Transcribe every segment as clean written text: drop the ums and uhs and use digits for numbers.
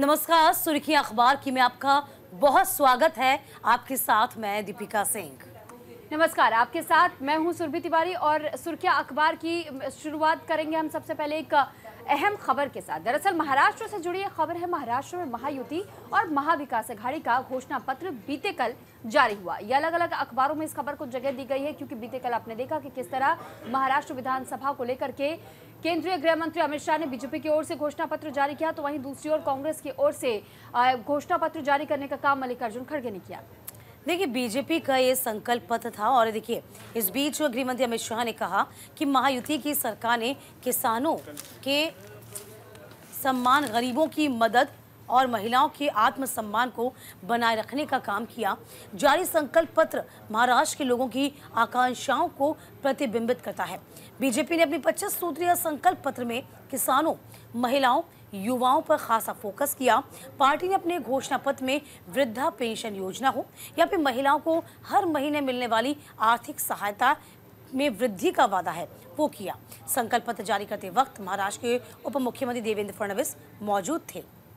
नमस्कार, सुर्खियां अखबार की में आपका बहुत स्वागत है। आपके साथ मैं दीपिका सिंह। नमस्कार, आपके साथ मैं हूं सुरभि तिवारी और सुर्खियां अखबार की शुरुआत करेंगे हम सबसे पहले एक अहम खबर के साथ। दरअसल महाराष्ट्र से जुड़ी एक खबर है। महाराष्ट्र में महायुति और महाविकास अघाड़ी का घोषणा पत्र बीते कल जारी हुआ। ये अलग अलग अखबारों में इस खबर को जगह दी गई है क्योंकि बीते कल आपने देखा कि किस तरह महाराष्ट्र विधानसभा को लेकर के केंद्रीय गृह मंत्री अमित शाह ने बीजेपी की ओर से घोषणा पत्र जारी किया, तो वहीं दूसरी ओर कांग्रेस की ओर से घोषणा पत्र जारी करने का काम मल्लिकार्जुन खड़गे ने किया। देखिए, बीजेपी का ये संकल्प पत्र था और देखिए इस बीच गृह मंत्री अमित शाह ने कहा कि महायुति की सरकार ने किसानों के सम्मान, गरीबों की मदद और महिलाओं के आत्मसम्मान को बनाए रखने का काम किया। जारी संकल्प पत्र महाराष्ट्र के लोगों की आकांक्षाओं को प्रतिबिंबित करता है। बीजेपी ने अपनी 25 सूत्रीय संकल्प पत्र में किसानों, महिलाओं, युवाओं पर खासा फोकस किया। पार्टी ने अपने घोषणा पत्र में वृद्धा पेंशन योजना हो या फिर महिलाओं को हर महीने मिलने वाली आर्थिक सहायता में वृद्धि का वादा है वो किया। संकल्प पत्र जारी करते वक्त महाराष्ट्र के उप मुख्यमंत्री देवेंद्र फडणवीस मौजूद थे।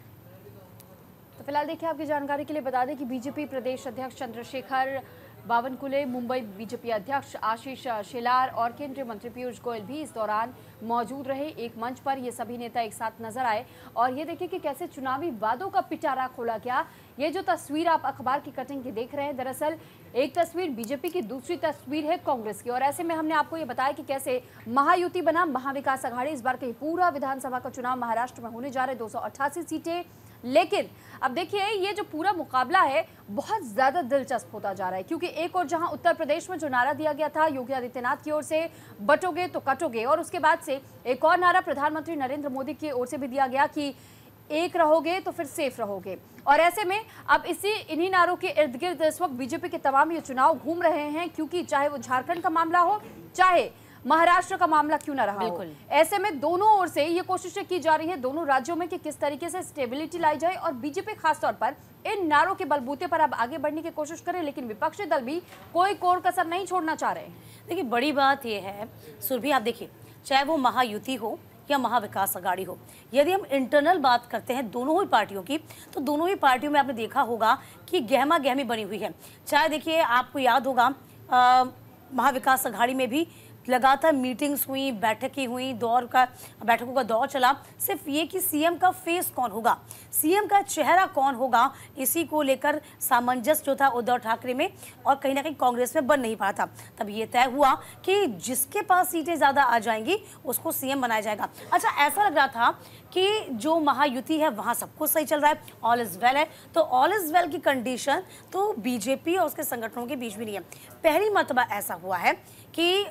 तो फिलहाल देखिए, आपकी जानकारी के लिए बता दें कि बीजेपी प्रदेश अध्यक्ष चंद्रशेखर बावनकुले, मुंबई बीजेपी अध्यक्ष आशीष शेलार और केंद्रीय मंत्री पीयूष गोयल भी इस दौरान मौजूद रहे। एक मंच पर ये सभी नेता एक साथ नजर आए और ये देखिए कि कैसे चुनावी वादों का पिटारा खोला गया। ये जो तस्वीर आप अखबार की कटिंग की देख रहे हैं, दरअसल एक तस्वीर बीजेपी की, दूसरी तस्वीर है कांग्रेस की। और ऐसे में हमने आपको ये बताया कि कैसे महायुति बना महाविकास अघाड़ी। इस बार का पूरा विधानसभा का चुनाव महाराष्ट्र में होने जा रहे 288 सीटें। लेकिन अब देखिए, ये जो पूरा मुकाबला है बहुत ज्यादा दिलचस्प होता जा रहा है क्योंकि एक और जहां उत्तर प्रदेश में जो नारा दिया गया था योगी आदित्यनाथ की ओर से, बटोगे तो कटोगे, और उसके बाद से एक और नारा प्रधानमंत्री नरेंद्र मोदी की ओर से भी दिया गया कि एक रहोगे तो फिर सेफ रहोगे। और ऐसे में अब इन्हीं नारों के इर्द गिर्द इस वक्त बीजेपी के तमाम ये चुनाव घूम रहे हैं क्योंकि चाहे वो झारखंड का मामला हो, चाहे महाराष्ट्र का मामला क्यों ना रहा हो। ऐसे में दोनों ओर से ये कोशिशें की जा रही है दोनों राज्यों में कि किस तरीके से स्टेबिलिटी लाई जाए और बीजेपी खासतौर पर इन नारों के बलबूते पर अब आगे बढ़ने की कोशिश करे, लेकिन विपक्षी दल भी कोई कोर कसर नहीं छोड़ना चाह रहे। देखिए, बड़ी बात यह है सुरभि, आप देखिए चाहे वो महायुति हो या महाविकास अघाड़ी हो, यदि हम इंटरनल बात करते हैं दोनों ही पार्टियों की, तो दोनों ही पार्टियों में आपने देखा होगा कि गहमा गहमी बनी हुई है। चाहे देखिए, आपको याद होगा महाविकास अघाड़ी में भी लगातार मीटिंग्स हुई, बैठकें हुई, बैठकों का दौर चला। सिर्फ ये कि सीएम का फेस कौन होगा, सीएम का चेहरा कौन होगा, इसी को लेकर सामंजस्य जो था उद्धव ठाकरे में और कहीं ना कहीं कांग्रेस में बन नहीं पा था। तब ये तय हुआ कि जिसके पास सीटें ज़्यादा आ जाएंगी उसको सीएम बनाया जाएगा। अच्छा, ऐसा लग रहा था कि जो महायुति है वहाँ सब कुछ सही चल रहा है, ऑल इज वेल है, तो ऑल इज वेल की कंडीशन तो बीजेपी और उसके संगठनों के बीच भी नहीं है। पहली मर्तबा ऐसा हुआ है कि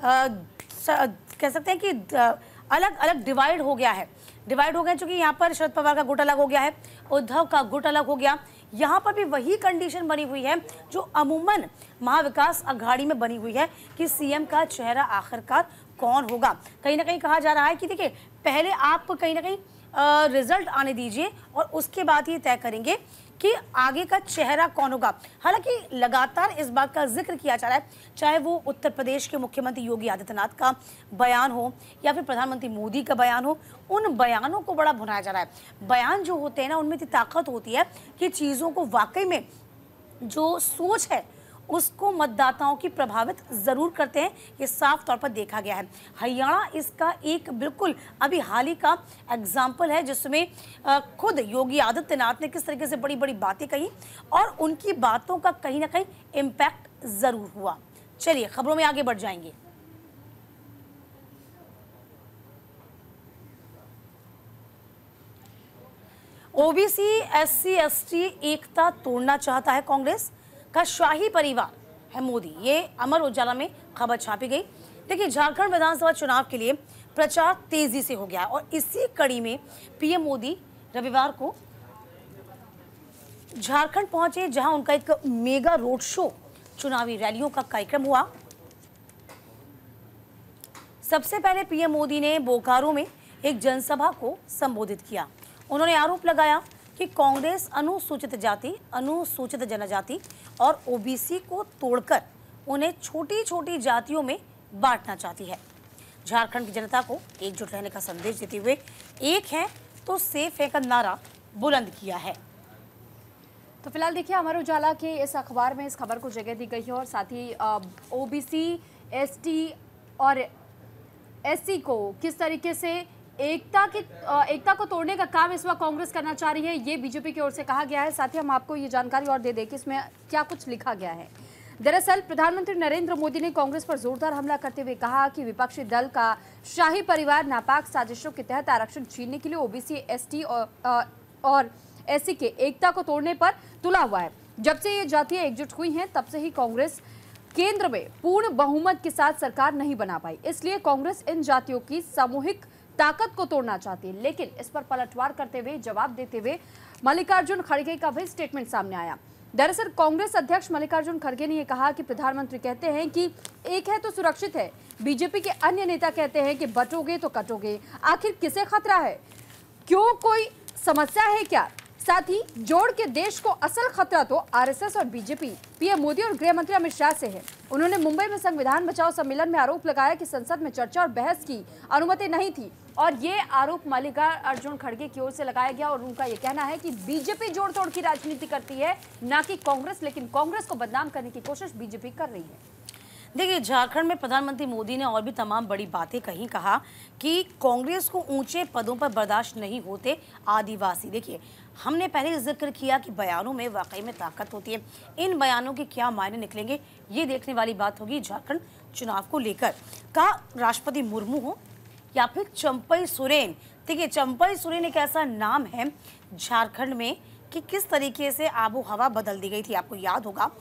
कह सकते हैं कि अलग अलग डिवाइड हो गया है। डिवाइड हो गया क्योंकि यहाँ पर शरद पवार का गुट अलग हो गया है, उद्धव का गुट अलग हो गया। यहाँ पर भी वही कंडीशन बनी हुई है जो अमूमन महाविकास अघाड़ी में बनी हुई है कि सीएम का चेहरा आखिरकार कौन होगा। कहीं ना कहीं कहा जा रहा है कि देखिए, पहले आप कहीं ना कहीं रिजल्ट आने दीजिए और उसके बाद ये तय करेंगे कि आगे का चेहरा कौन होगा। हालांकि लगातार इस बात का जिक्र किया जा रहा है, चाहे वो उत्तर प्रदेश के मुख्यमंत्री योगी आदित्यनाथ का बयान हो या फिर प्रधानमंत्री मोदी का बयान हो, उन बयानों को बड़ा भुनाया जा रहा है। बयान जो होते हैं ना, उनमें इतनी ताकत होती है कि चीज़ों को वाकई में जो सोच है उसको मतदाताओं की प्रभावित जरूर करते हैं। ये साफ तौर पर देखा गया है। हरियाणा इसका एक बिल्कुल अभी हाल ही का एग्जाम्पल है जिसमें खुद योगी आदित्यनाथ ने किस तरीके से बड़ी बड़ी बातें कही और उनकी बातों का कहीं ना कहीं इम्पैक्ट जरूर हुआ। चलिए खबरों में आगे बढ़ जाएंगे। ओबीसी एससी एसटी एकता तोड़ना चाहता है कांग्रेस का शाही परिवार है मोदी, ये अमर उजाला में खबर छापी गई। देखिए, झारखंड विधानसभा चुनाव के लिए प्रचार तेजी से हो गया और इसी कड़ी में पीएम मोदी रविवार को झारखंड पहुंचे, जहां उनका एक मेगा रोड शो, चुनावी रैलियों का कार्यक्रम हुआ। सबसे पहले पीएम मोदी ने बोकारो में एक जनसभा को संबोधित किया। उन्होंने आरोप लगाया कि कांग्रेस अनुसूचित जाति, अनुसूचित जनजाति और ओबीसी को तोड़कर उन्हें छोटी छोटी जातियों में बांटना चाहती है। झारखंड की जनता को एकजुट रहने का संदेश देते हुए एक है तो सेफ है का नारा बुलंद किया है। तो फिलहाल देखिए अमर उजाला के इस अखबार में इस खबर को जगह दी गई है और साथ ही ओबीसी, एसटी और एससी को किस तरीके से एकता को तोड़ने का काम इस वक्त कांग्रेस करना चाह रही है, ये बीजेपी की ओर से कहा गया है। साथ ही हम आपको ये जानकारी और दे दें कि इसमें क्या कुछ लिखा गया है। दरअसल प्रधानमंत्री नरेंद्र मोदी ने कांग्रेस पर जोरदार हमला करते हुए कहा कि विपक्षी दल का शाही परिवार नापाक साजिशों के तहत आरक्षण छीनने के लिए ओबीसी, एसटी और एससी के एकता को तोड़ने पर तुला हुआ है। जब से ये जातियां एकजुट हुई हैं तब से ही कांग्रेस केंद्र में पूर्ण बहुमत के साथ सरकार नहीं बना पाई, इसलिए कांग्रेस इन जातियों की सामूहिक ताकत को तोड़ना चाहती है। लेकिन इस पर पलटवार करते हुए, जवाब देते हुए मल्लिकार्जुन खड़गे का भी स्टेटमेंट सामने आया। दरअसल कांग्रेस अध्यक्ष मल्लिकार्जुन खड़गे ने यह कहा कि प्रधानमंत्री कहते हैं कि एक है तो सुरक्षित है, बीजेपी के अन्य नेता कहते हैं कि बटोगे तो कटोगे, आखिर किसे खतरा है, क्यों कोई समस्या है क्या? साथ ही जोड़ के देश को असल खतरा तो आरएसएस और बीजेपी, पीएम मोदी और गृह मंत्री अमित शाह से है। उन्होंने मुंबई में संविधान बचाओ सम्मेलन में आरोप लगाया कि संसद में चर्चा और बहस की अनुमति नहीं थी और ये आरोप मल्लिकार्जुन खड़गे की ओर से लगाया गया और उनका ये कहना है कि बीजेपी जोड़ तोड़ की राजनीति करती है, ना कि कांग्रेस, लेकिन कांग्रेस को बदनाम करने की कोशिश बीजेपी कर रही है। देखिए, झारखंड में प्रधानमंत्री मोदी ने और भी तमाम बड़ी बातें कही। कहा कि कांग्रेस को ऊंचे पदों पर बर्दाश्त नहीं होते आदिवासी। देखिए, हमने पहले जिक्र किया कि बयानों में वाकई में ताकत होती है। इन बयानों के क्या मायने निकलेंगे, ये देखने वाली बात होगी झारखंड चुनाव को लेकर। का राष्ट्रपति मुर्मू हो या फिर चंपई सोरेन। देखिए, चंपई सोरेन एक ऐसा नाम है झारखंड में कि किस तरीके से आबो हवा बदल दी गई थी। आपको याद होगा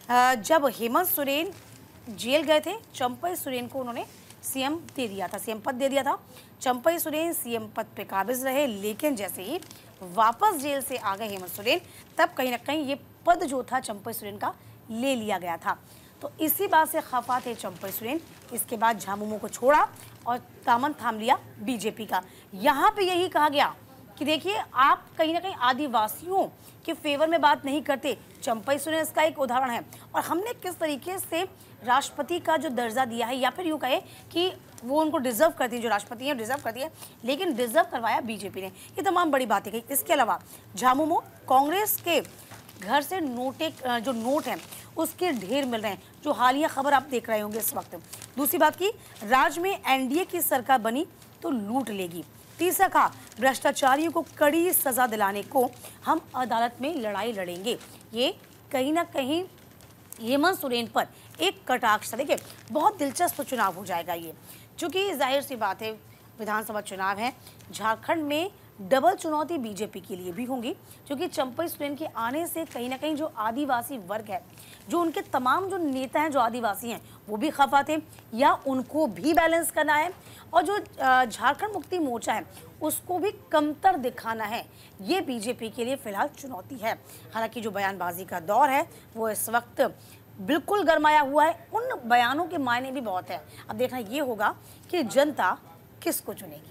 जब हेमंत सोरेन जेल गए थे, चंपई सोरेन को उन्होंने सीएम दे दिया था, सीएम पद दे दिया था। चंपई सोरेन सीएम पद पे काबिज रहे, लेकिन जैसे ही वापस जेल से आ गए हेमंत सोरेन, तब कहीं ना कहीं ये पद जो था चंपई सोरेन का ले लिया गया था। तो इसी बात से खफा थे चंपई सोरेन। इसके बाद झामुमो को छोड़ा और दामन थाम लिया बीजेपी का। यहाँ पे यही कहा गया कि देखिए, आप कहीं ना कहीं आदिवासियों के फेवर में बात नहीं करते। चंपई सोरेन इसका एक उदाहरण है। और हमने किस तरीके से राष्ट्रपति का जो दर्जा दिया है, या फिर यूँ कहे कि वो उनको डिजर्व करती है, जो राष्ट्रपति हैं डिजर्व करती है, लेकिन डिजर्व करवाया बीजेपी ने। ये तमाम बड़ी बातें कही। इसके अलावा झामुमो कांग्रेस के घर से जो नोट हैं उसके ढेर मिल रहे हैं, जो हालिया खबर आप देख रहे होंगे इस वक्त। दूसरी बात की, राज्य में एनडीए की सरकार बनी तो लूट लेगी। तीसरा कहा, भ्रष्टाचारियों को कड़ी सजा दिलाने को हम अदालत में लड़ाई लड़ेंगे। ये कहीं ना कहीं हेमंत सोरेन पर एक कटाक्ष था। देखिए, बहुत दिलचस्प चुनाव हो जाएगा ये, क्योंकि जाहिर सी बात है विधानसभा चुनाव है। झारखंड में डबल चुनौती बीजेपी के लिए भी होंगी, क्योंकि चंपई सोरेन के आने से कहीं ना कहीं जो आदिवासी वर्ग है, जो उनके तमाम जो नेता हैं जो आदिवासी हैं, वो भी खफा थे, या उनको भी बैलेंस करना है, और जो झारखंड मुक्ति मोर्चा है उसको भी कमतर दिखाना है। ये बीजेपी के लिए फिलहाल चुनौती है। हालांकि जो बयानबाजी का दौर है वो इस वक्त बिल्कुल गरमाया हुआ है। उन बयानों के मायने भी बहुत है। अब देखना ये होगा कि जनता किसको चुनेगी।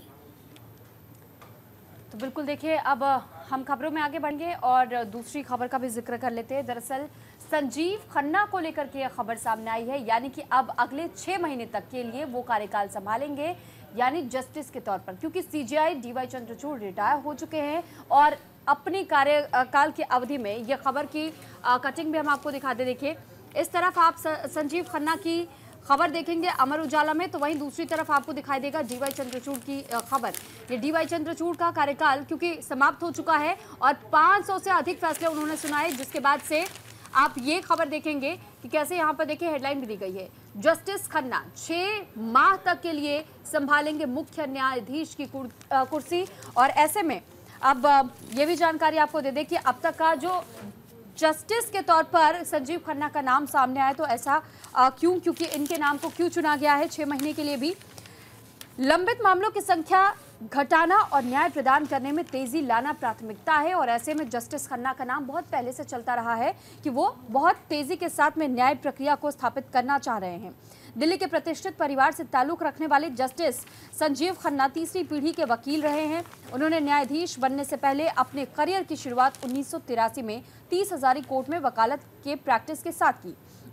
तो बिल्कुल देखिए, अब हम खबरों में आगे बढ़ेंगे और दूसरी खबर का भी जिक्र कर लेते हैं। दरअसल संजीव खन्ना को लेकर के यह खबर सामने आई है, यानी कि अब अगले 6 महीने तक के लिए वो कार्यकाल संभालेंगे, यानी जस्टिस के तौर पर, क्योंकि सीजेआई डीवाई चंद्रचूड़ रिटायर हो चुके हैं और अपनी कार्यकाल की अवधि में यह खबर की कटिंग भी हम आपको दिखा दे। देखिए, इस तरफ आप संजीव खन्ना की खबर देखेंगे अमर उजाला में, तो वहीं दूसरी तरफ आपको दिखाई देगा डीवाई चंद्रचूड़ की खबर। ये डीवाई चंद्रचूड़ का कार्यकाल क्योंकि समाप्त हो चुका है और 500 से अधिक फैसले उन्होंने सुनाए, जिसके बाद से आप ये खबर देखेंगे कि कैसे यहाँ पर देखिए हेडलाइन भी दी गई है, जस्टिस खन्ना 6 माह तक के लिए संभालेंगे मुख्य न्यायाधीश की कुर्सी। और ऐसे में अब ये भी जानकारी आपको दे दें कि अब तक का जो जस्टिस के तौर पर संजीव खन्ना का नाम सामने आया, तो ऐसा क्यों, क्योंकि इनके नाम को क्यों चुना गया है 6 महीने के लिए भी। लंबित मामलों की संख्या घटाना और न्याय प्रदान करने में तेजी लाना प्राथमिकता है, और ऐसे में जस्टिस खन्ना का नाम बहुत पहले से चलता रहा है कि वो बहुत तेजी के साथ में न्याय प्रक्रिया को स्थापित करना चाह रहे हैं। दिल्ली के प्रतिष्ठित परिवार से ताल्लुक रखने वाले जस्टिस संजीव खन्ना तीसरी पीढ़ी के वकील रहे हैं। उन्होंने न्यायाधीश बनने से पहले अपने करियर की शुरुआत 1983 में 30 हजारी कोर्ट में वकालत के प्रैक्टिस के साथ की।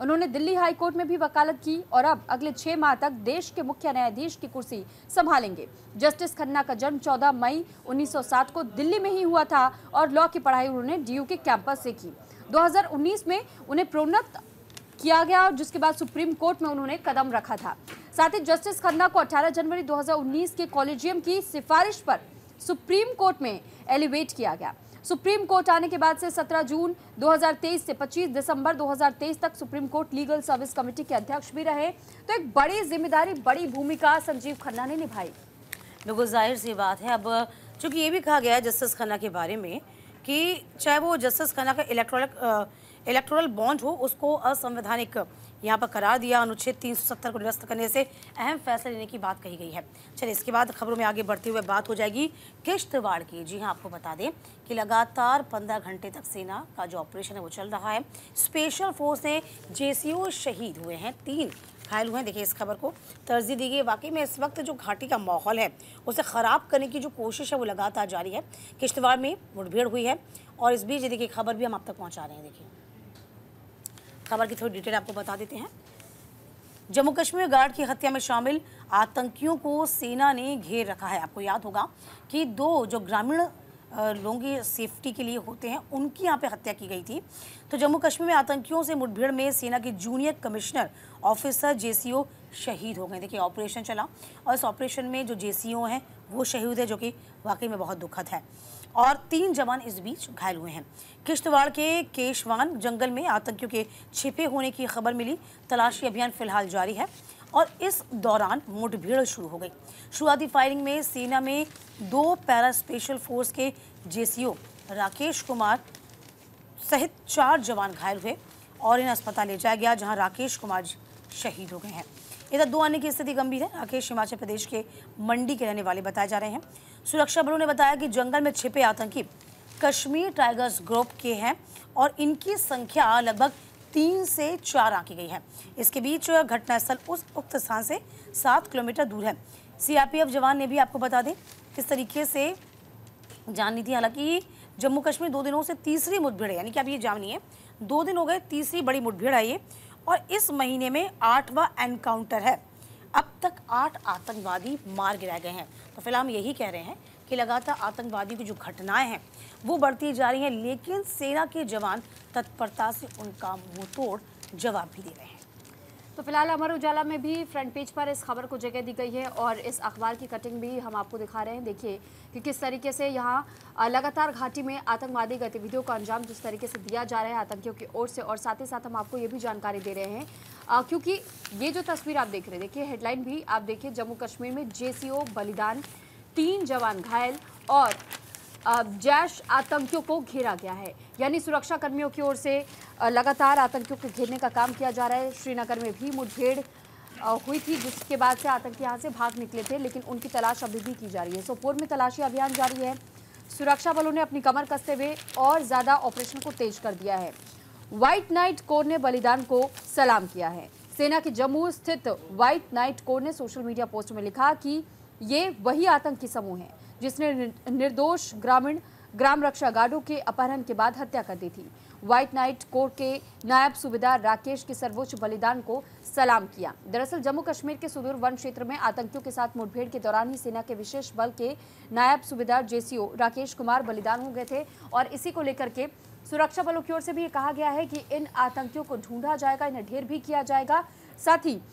उन्होंने दिल्ली हाई कोर्ट में भी वकालत की और अब अगले 6 माह तक देश के मुख्य न्यायाधीश की कुर्सी संभालेंगे। जस्टिस खन्ना का जन्म 14 मई 1907 को दिल्ली में ही हुआ था और लॉ की पढ़ाई उन्होंने DU के कैंपस से की। 2019 में उन्हें प्रोन्नत किया गया और जिसके बाद सुप्रीम कोर्ट में उन्होंने कदम रखा था। साथ ही जस्टिस खन्ना को 18 जनवरी 2019 के कॉलेजियम की सिफारिश पर सुप्रीम कोर्ट में एलिवेट किया गया। सुप्रीम कोर्ट आने के बाद से 17 जून 2023 से 25 दिसंबर 2023 तक supreme court legal service committee के अध्यक्ष भी रहे। तो एक बड़ी जिम्मेदारी, बड़ी भूमिका संजीव खन्ना ने निभाई। बिल्कुल जाहिर सी बात है। अब चूंकि ये भी कहा गया है जस्टिस खन्ना के बारे में कि चाहे वो जस्टिस खन्ना का इलेक्टोरल बॉन्ड हो, उसको असंवैधानिक यहाँ पर करार दिया। अनुच्छेद 370 को निरस्त करने से अहम फैसला लेने की बात कही गई है। चलिए इसके बाद खबरों में आगे बढ़ते हुए बात हो जाएगी किश्तवाड़ की। जी हाँ, आपको बता दें कि लगातार 15 घंटे तक सेना का जो ऑपरेशन है वो चल रहा है। स्पेशल फोर्स ने JCO शहीद हुए हैं, 3 घायल हुए हैं। देखिए इस खबर को तरजीह दी गई। वाकई में इस वक्त जो घाटी का माहौल है उसे ख़राब करने की जो कोशिश है वो लगातार जारी है। किश्तवाड़ में मुठभेड़ हुई है और इस बीच देखिए खबर भी हम आप तक पहुँचा रहे हैं। देखिए खबर की थोड़ी डिटेल आपको बता देते हैं। जम्मू कश्मीर गार्ड की हत्या में शामिल आतंकियों को सेना ने घेर रखा है। आपको याद होगा कि 2 जो ग्रामीण लोगों की सेफ्टी के लिए होते हैं उनकी यहाँ पे हत्या की गई थी। तो जम्मू कश्मीर में आतंकियों से मुठभेड़ में सेना के जूनियर कमिश्नर ऑफिसर JCO शहीद हो गए। देखिए ऑपरेशन चला और इस ऑपरेशन में जो JCO हैं वो शहीद है, जो कि वाकई में बहुत दुखद है। और 3 जवान इस बीच घायल हुए हैं। किश्तवाड़ के केशवान जंगल में आतंकियों के छिपे होने की खबर मिली। तलाशी अभियान फिलहाल जारी है और इस दौरान मुठभेड़ शुरू हो गई। शुरुआती फायरिंग में सेना में 2 पैरा स्पेशल फोर्स के JCO राकेश कुमार सहित 4 जवान घायल हुए और इन्हें अस्पताल ले जाया गया, जहां राकेश कुमार शहीद हो गए हैं। इधर 2 अन्य की स्थिति गंभीर है। राकेश हिमाचल प्रदेश के मंडी के रहने वाले बताए जा रहे हैं। सुरक्षा बलों ने बताया कि जंगल में छिपे आतंकी कश्मीर टाइगर्स ग्रुप के हैं और इनकी संख्या लगभग 3 से 4 आंकी गई है। इसके बीच घटनास्थल उस उक्त स्थान से 7 किलोमीटर दूर है। CRPF जवान ने भी आपको बता दें किस तरीके से जान ली थी। हालांकि जम्मू कश्मीर 2 दिनों से तीसरी मुठभेड़ है, यानी कि आप ये जानिए 2 दिन हो गए, तीसरी बड़ी मुठभेड़ आई है और इस महीने में 8वां एनकाउंटर है। अब तक 8 आतंकवादी मार गिराए गए हैं। तो फिलहाल हम यही कह रहे हैं कि लगातार आतंकवादियों की जो घटनाएं हैं वो बढ़ती जा रही हैं, लेकिन सेना के जवान तत्परता से उनका मुंहतोड़ जवाब भी दे रहे हैं। तो फिलहाल अमर उजाला में भी फ्रंट पेज पर इस खबर को जगह दी गई है और इस अखबार की कटिंग भी हम आपको दिखा रहे हैं। देखिए कि किस तरीके से यहाँ लगातार घाटी में आतंकवादी गतिविधियों का अंजाम जिस तरीके से दिया जा रहा है आतंकियों की ओर से, और साथ ही साथ हम आपको ये भी जानकारी दे रहे हैं क्योंकि ये जो तस्वीर आप देख रहे हैं, देखिए हेडलाइन भी आप देखिए, जम्मू कश्मीर में JCO बलिदान, 3 जवान घायल और जैश आतंकियों को घेरा गया है। यानी सुरक्षा कर्मियों की ओर से लगातार आतंकियों को घेरने का काम किया जा रहा है। श्रीनगर में भी मुठभेड़ हुई थी, जिसके बाद से आतंकी यहाँ से भाग निकले थे, लेकिन उनकी तलाश अभी भी की जा रही है। सोपोर में तलाशी अभियान जारी है। सुरक्षा बलों ने अपनी कमर कसते हुए और ज्यादा ऑपरेशन को तेज कर दिया है। व्हाइट नाइट कोर ने बलिदान को सलाम किया है। सेना के जम्मू स्थित व्हाइट नाइट कोर ने सोशल मीडिया पोस्ट में लिखा कि ये वही आतंकी समूह है जिसने निर्दोष ग्राम रक्षा गार्डों के अपहरण के बाद हत्या कर दी थी। व्हाइट नाइट कोर के नायब सूबेदार राकेश के सर्वोच्च बलिदान को सलाम किया। दरअसल जम्मू कश्मीर के सुदूर वन क्षेत्र में आतंकियों के साथ मुठभेड़ के दौरान ही सेना के विशेष बल के नायब सूबेदार JCO राकेश कुमार बलिदान हो गए थे और इसी को लेकर के सुरक्षा बलों की ओर से भी कहा गया है कि इन आतंकियों को ढूंढा जाएगा, इन्हें ढेर भी किया जाएगा। साथ ही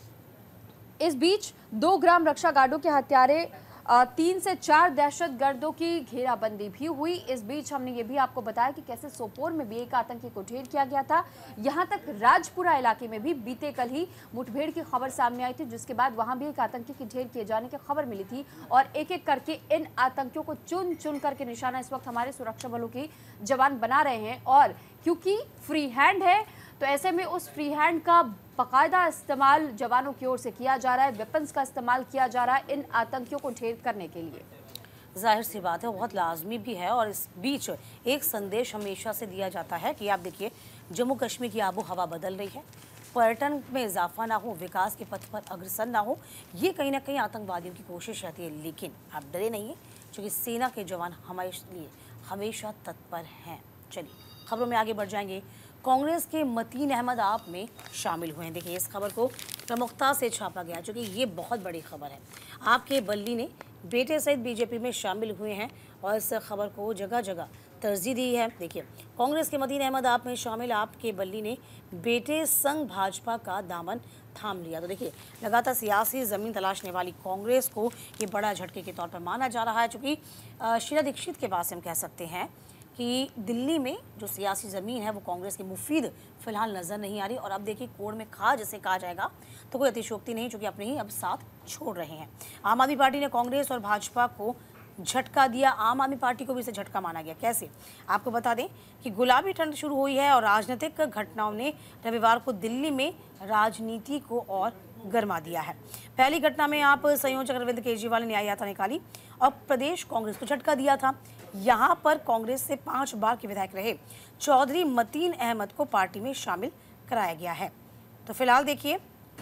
इस बीच 2 ग्राम रक्षा गार्डों के हत्यारे 3 से 4 दहशतगर्दों की घेराबंदी भी हुई। इस बीच हमने ये भी आपको बताया कि कैसे सोपोर में भी एक आतंकी को ढेर किया गया था। यहां तक राजपुरा इलाके में भी बीते कल ही मुठभेड़ की खबर सामने आई थी, जिसके बाद वहां भी एक आतंकी की ढेर किए जाने की खबर मिली थी और एक एक करके इन आतंकियों को चुन चुन करके निशाना इस वक्त हमारे सुरक्षा बलों की जवान बना रहे हैं। और क्योंकि फ्री हैंड है तो ऐसे में उस फ्री हैंड का बाकायदा इस्तेमाल जवानों की ओर से किया जा रहा है, वेपन्स का इस्तेमाल किया जा रहा है इन आतंकियों को ढेर करने के लिए। जाहिर सी बात है, बहुत लाजमी भी है। और इस बीच एक संदेश हमेशा से दिया जाता है कि आप देखिए जम्मू कश्मीर की आबो हवा बदल रही है, पर्यटन में इजाफा ना हो, विकास के पथ पर अग्रसर ना हो, ये कहीं ना कहीं आतंकवादियों की कोशिश रहती है। लेकिन आप डरे नहीं है, क्योंकि सेना के जवान हमारे लिए हमेशा तत्पर हैं। चलिए खबरों में आगे बढ़ जाएंगे। कांग्रेस के मतीन अहमद आप में शामिल हुए हैं। देखिए इस खबर को प्रमुखता से छापा गया, चूँकि ये बहुत बड़ी खबर है। आपके बल्ली ने बेटे सहित बीजेपी में शामिल हुए हैं और इस खबर को जगह जगह तरजीह दी है। देखिए कांग्रेस के मतीन अहमद आप में शामिल आपके बल्ली ने बेटे संग भाजपा का दामन थाम लिया। तो देखिए लगातार सियासी ज़मीन तलाशने वाली कांग्रेस को ये बड़ा झटके के तौर पर माना जा रहा है, चूँकि शीला दीक्षित के पास हम कह सकते हैं कि दिल्ली में जो सियासी ज़मीन है वो कांग्रेस की मुफीद फिलहाल नज़र नहीं आ रही। और अब देखिए कोड़ में खा जैसे कहा जाएगा तो कोई अतिशयोक्ति नहीं, चूँकि अपने ही अब साथ छोड़ रहे हैं। आम आदमी पार्टी ने कांग्रेस और भाजपा को झटका दिया। आम आदमी पार्टी को भी इसे झटका माना गया। कैसे, आपको बता दें कि गुलाबी ठंड शुरू हुई है और राजनीतिक घटनाओं ने रविवार को दिल्ली में राजनीति को और गरमा दिया है। पहली घटना में आप संयोजक अरविंद केजरीवाल ने न्याय यात्रा निकाली और प्रदेश कांग्रेस को झटका दिया था। यहां पर कांग्रेस से 5 बार के विधायक रहे चौधरी मतीन अहमद को पार्टी में शामिल कराया गया है। तो फिलहाल देखिए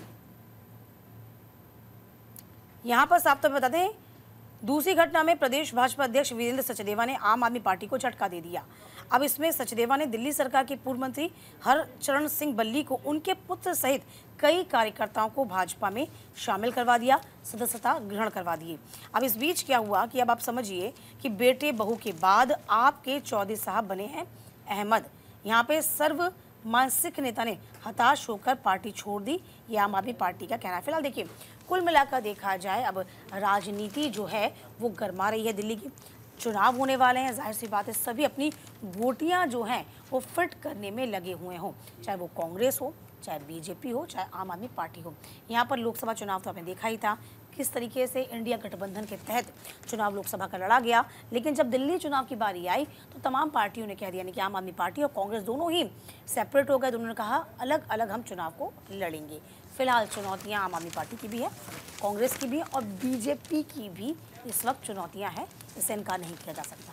यहां पर साफ तौर पर बता दें, दूसरी घटना में प्रदेश भाजपा अध्यक्ष वीरेंद्र सचदेवा ने आम आदमी पार्टी को झटका दे दिया। अब इसमें सचदेवा ने दिल्ली सरकार के पूर्व मंत्री हरचरण सिंह बल्ली को उनके पुत्र सहित कई कार्यकर्ताओं को भाजपा में शामिल करवा दिया, सदस्यता ग्रहण करवा दिए। अब इस बीच क्या हुआ कि अब आप समझिए कि बेटे बहू के बाद आपके चौधरी साहब बने हैं अहमद। यहाँ पे सर्व मानसिक नेता ने हताश होकर पार्टी छोड़ दी, ये आम आदमी पार्टी का कहना है। फिलहाल देखिए कुल मिलाकर देखा जाए अब राजनीति जो है वो गरमा रही है। दिल्ली की चुनाव होने वाले हैं, जाहिर सी बात है सभी अपनी गोटियां जो हैं वो फिट करने में लगे हुए हों, चाहे वो कांग्रेस हो, चाहे बीजेपी हो, चाहे आम आदमी पार्टी हो। यहाँ पर लोकसभा चुनाव तो आपने देखा ही था किस तरीके से इंडिया गठबंधन के तहत चुनाव लोकसभा का लड़ा गया, लेकिन जब दिल्ली चुनाव की बारी आई तो तमाम पार्टियों ने कह दिया, यानी कि आम आदमी पार्टी और कांग्रेस दोनों ही सेपरेट हो गए। दोनों ने कहा अलग अलग हम चुनाव को लड़ेंगे। फिलहाल चुनौतियां आम आदमी पार्टी की भी है, कांग्रेस की भी है और बीजेपी की भी इस वक्त चुनौतियां हैं, इससे इनकार नहीं किया जा सकता।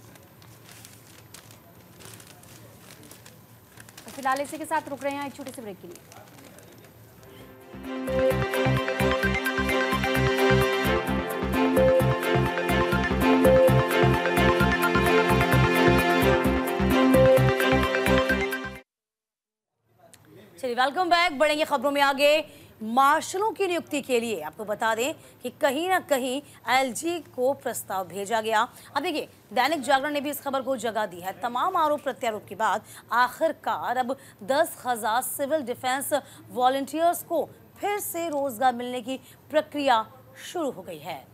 तो फिलहाल इसी के साथ रुक रहे हैं एक छोटे से ब्रेक के लिए। चलिए वेलकम बैक। बढ़ेंगे खबरों में आगे। मार्शलों की नियुक्ति के लिए आपको बता दें कि कहीं ना कहीं एलजी को प्रस्ताव भेजा गया। अब देखिए दैनिक जागरण ने भी इस खबर को जगह दी है। तमाम आरोप प्रत्यारोप के बाद आखिरकार अब 10,000 सिविल डिफेंस वॉलंटियर्स को फिर से रोजगार मिलने की प्रक्रिया शुरू हो गई है।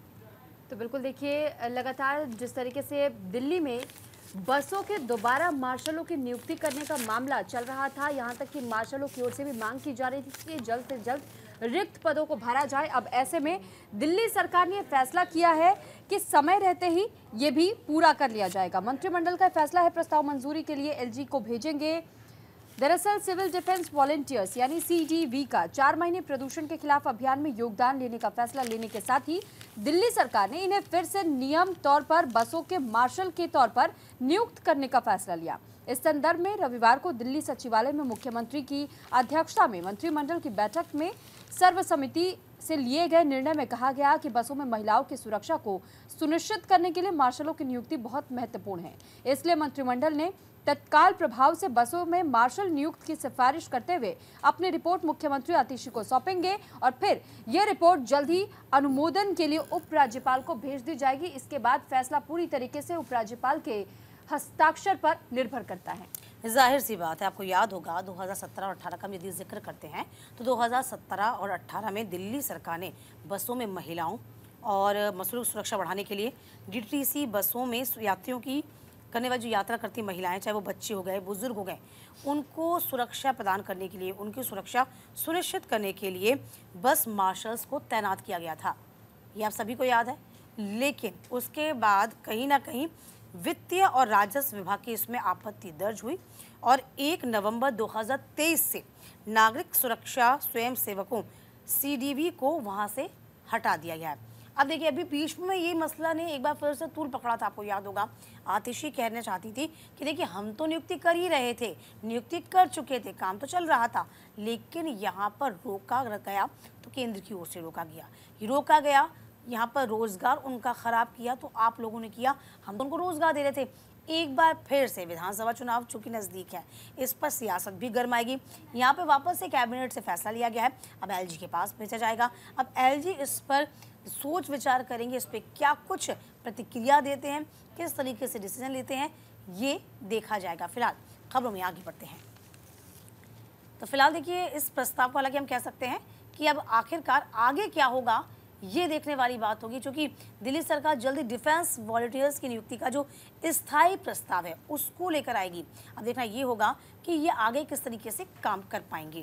तो बिल्कुल देखिए लगातार जिस तरीके से दिल्ली में बसों के दोबारा मार्शलों की नियुक्ति करने का मामला चल रहा था, यहां तक कि मार्शलों की ओर से भी मांग की जा रही थी कि जल्द से जल्द रिक्त पदों को भरा जाए। अब ऐसे में दिल्ली सरकार ने फैसला किया है कि समय रहते ही ये भी पूरा कर लिया जाएगा। मंत्रिमंडल का फैसला है, प्रस्ताव मंजूरी के लिए एलजी को भेजेंगे। दरअसल सिविल डिफेंस वॉलंटियर्स यानी सीडीवी का 4 महीने प्रदूषण के खिलाफ अभियान में योगदान लेने का फैसला लेने के साथ ही दिल्ली सरकार ने इन्हें फिर से नियम तौर पर बसों के मार्शल के तौर पर नियुक्त करने का फैसला लिया। इस संदर्भ में रविवार को दिल्ली सचिवालय में मुख्यमंत्री की अध्यक्षता में मंत्रिमंडल की बैठक में सर्वसम्मति से लिए गए निर्णय में कहा गया कि बसों में महिलाओं की सुरक्षा को सुनिश्चित करने के लिए मार्शलों की नियुक्ति बहुत महत्वपूर्ण है। इसलिए मंत्रिमंडल ने तत्काल प्रभाव से बसों में मार्शल नियुक्त की सिफारिश करते हुए अपनी रिपोर्ट मुख्यमंत्री आतिशी को सौंपेंगे और फिर यह रिपोर्ट जल्द ही अनुमोदन के लिए उपराज्यपाल को भेज दी जाएगी। इसके बाद फैसला पूरी तरीके से उपराज्यपाल के हस्ताक्षर पर निर्भर करता है। जाहिर सी बात है, आपको याद होगा 2017 और 18 का हम यदि जिक्र करते हैं तो 2017 और 18 में दिल्ली सरकार ने बसों में महिलाओं और मसरूफ सुरक्षा बढ़ाने के लिए डीटीसी बसों में यात्रियों की करने वाली जो यात्रा करती महिलाएं, चाहे वो बच्चे हो गए, बुजुर्ग हो गए, उनको सुरक्षा प्रदान करने के लिए, उनकी सुरक्षा सुनिश्चित करने के लिए बस मार्शल्स को तैनात किया गया था। ये आप सभी को याद है। लेकिन उसके बाद कहीं ना कहीं वित्तीय और राजस्व विभाग की इसमें आपत्ति दर्ज हुई और 1 नवंबर 2023 से नागरिक सुरक्षा स्वयं सेवकों सीडीवी को वहाँ से हटा दिया गया है। अब देखिए अभी बीच में ये मसला ने एक बार फिर से तूल पकड़ा था, आपको याद होगा। आतिशी कहना चाहती थी कि देखिए हम तो नियुक्ति कर ही रहे थे, नियुक्ति कर चुके थे, काम तो चल रहा था, लेकिन यहाँ पर रोका गया तो केंद्र की ओर से रोका गया, रोका गया यहाँ पर रोजगार उनका खराब किया तो आप लोगों ने किया, हम तो उनको रोजगार दे रहे थे। एक बार फिर से विधानसभा चुनाव चूंकि नजदीक है, इस पर सियासत भी गर्माएगी। यहाँ पे वापस से कैबिनेट से फैसला लिया गया है, अब एलजी के पास भेजा जाएगा। अब एलजी इस पर सोच विचार करेंगे, इस पर क्या कुछ प्रतिक्रिया देते हैं, किस तरीके से डिसीजन लेते हैं, ये देखा जाएगा। फिलहाल खबरों में आगे बढ़ते हैं। तो फिलहाल देखिए, इस प्रस्ताव को हालांकि हम कह सकते हैं कि अब आखिरकार आगे क्या होगा ये देखने वाली बात होगी, क्योंकि दिल्ली सरकार जल्दी डिफेंस वॉलंटियर्स की नियुक्ति का जो स्थायी प्रस्ताव है उसको लेकर आएगी। अब देखना ये होगा कि ये आगे किस तरीके से काम कर पाएंगे।